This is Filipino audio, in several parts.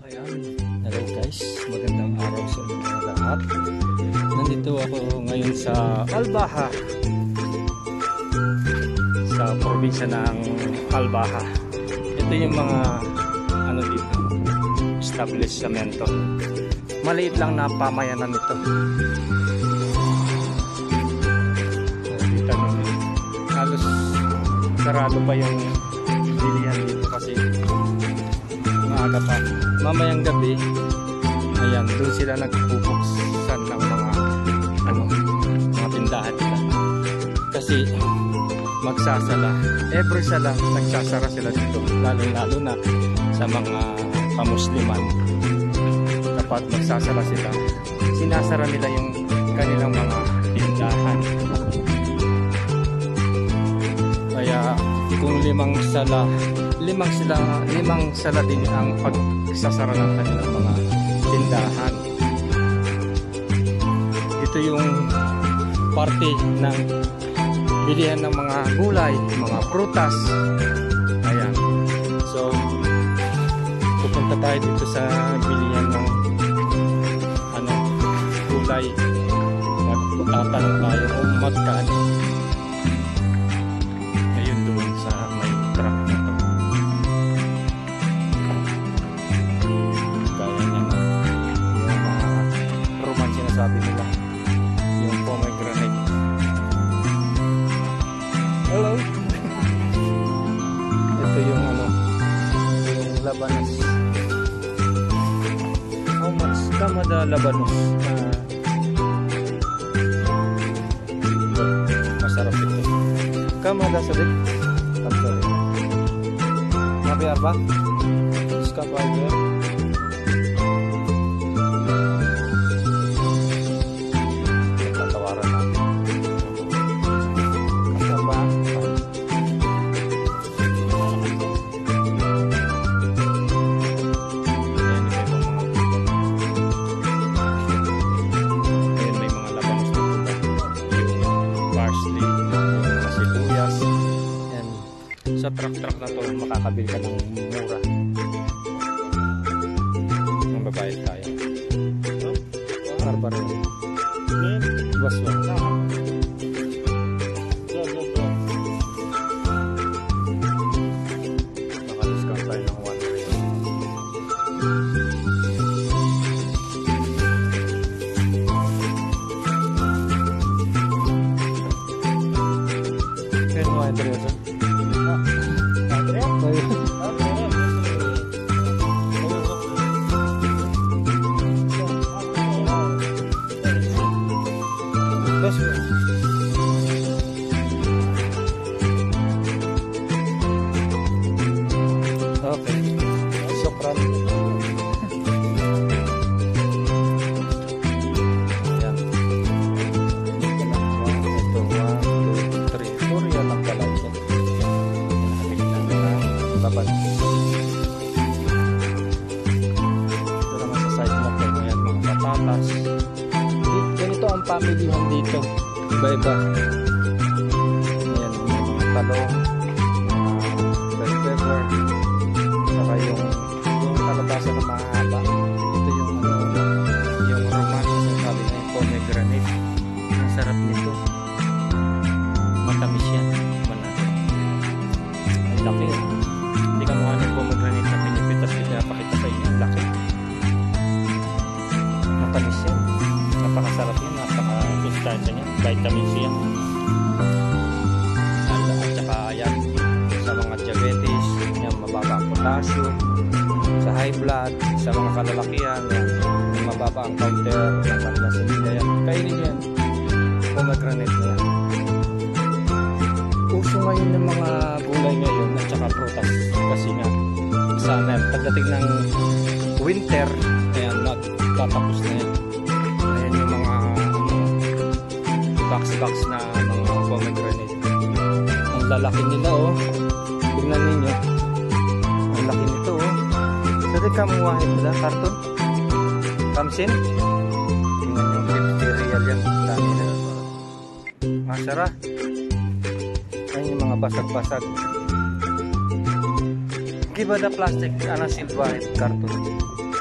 Ayan, hello guys, magandang araw sa inyo lahat. Nandito ako ngayon sa Albaha, sa probinsya ng Albaha. Ito yung mga dito, establishmento. Maliit lang na pamayanan ito. Dito halos sarado pa yung bilihan dito kasi maaga pa. Mamayang gabi, ayan, doon sila nagbubuksan ng mga tindahan nila. Kasi magsasala, every sala nagsasara sila dito, lalo na sa mga pamusliman. Kapag magsasala sila, sinasara nila yung kanilang mga tindahan. Kaya kung limang sala din ang pagsasara ng kanilang mga tindahan. Ito yung parte ng bilihan ng mga gulay, mga prutas. Ayan. So, pupunta tayo dito sa bilihan ng gulay. Magtatanong tayo kung magkano. Ayun doon sa may truck na to. Kaya niya na yung mga romance sinasabi nila. Yung pomegranate. Hello. Ito yung yung labanos. How much kamada labanos? Masarap ito. Kamada sabi? Kamada. Mabiar ba? Skapagya. Tatawaran natin. Kasaba. Sa truck na to makakabili ka ng mura. Ang babayad tayo. Barbaro. Baswa. Naka-discount tayo ng 1 riyal. Pero mga interesa. Okay, sokran. Ayan. Ito 1, 2, 3, 4 yan lang pala ito. Laban. Ito naman sa side na ito. Ayan, mga patatas. Ganito ang pamilihan dito. Iba-iba. Ayan, may mga talong, bell pepper, saka yung kalabasa na mahaba. Ito yung yung roman, sabi na yung pomegranate. Ang sarap nito. Matamis yan. Ang laki. Hindi ka mukha ng pomegranate na pinipitas. Pinapakita sa inyo. Ang laki. Matamis yan. Napakasarap yan. Napaka-sustansya niya. Vitamin C yan. At saka yan sa mga diabetes, yan, mababa ang potassium, sa high blood, sa mga kalalakihan, yan, mababa ang counter ng kanilang semina yan. Kainin yan. Pomegranate na yan. Uso ngayon ng mga gulay ngayon at saka prutas kasi nga sana pagdating ng winter, ayan, tatapos na yan. Ayan yung mga box na mga pomegranate. Ang lalaki nila, oh. Tingnan ninyo. Ang laki nito, oh. Sari kamuwahit nila, karton. Kamsin. Tingnan yung 50 real yan. Dami na. Masara. Ayan yung mga basag-basag. Giba da plastic, ana silver karton.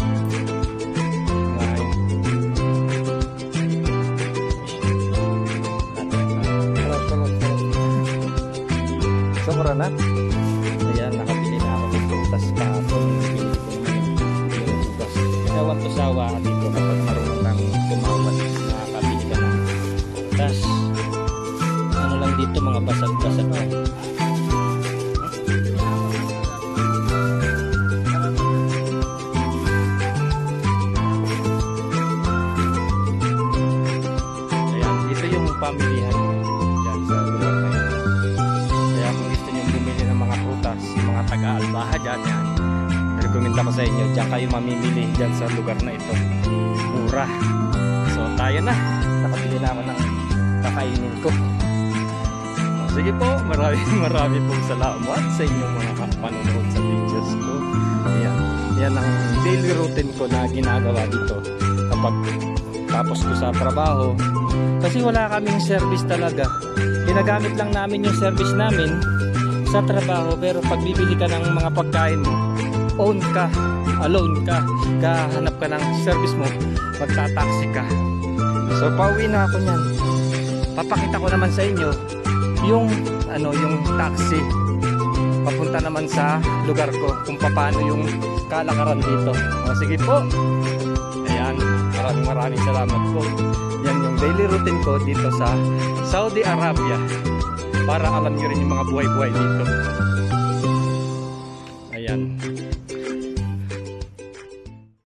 Sobra na. Ayan, nakabili na ako ng prutas kahapon. Yung prutas. Ewan to sawa dito kapag marunong kang tumawad, nakakabili ka ng prutas. Ano lang dito, mga basag-basag na. Ayan, dito yung pamilihan dyan sa lugar na yun. Kaya kung gusto nyo bumili ng mga prutas, mga taga-Albaha dyan, yan, rekomenda ko sa inyo, dyan kayo mamimili dyan sa lugar na ito. Mura. So tayo na, nakabili na ako ng kakainin ko. Sige po, marami pong salamat sa inyong mga panonood sa videos ko. Yan ang daily routine ko na ginagawa dito kapag tapos ko sa trabaho. Kasi wala kaming service talaga. Ginagamit lang namin yung service namin sa trabaho, pero pag bibili ka ng mga pagkain mo, own ka, alone ka, kahanap ka ng service mo, magtataksi ka. So pauwi na ako niyan. Papakita ko naman sa inyo yung taxi papunta naman sa lugar ko, kung paano yung kalakaran dito. Sige po. Ayan, maraming salamat po. Yan yung daily routine ko dito sa Saudi Arabia, para alam nyo rin yung mga buhay-buhay dito. Ayan.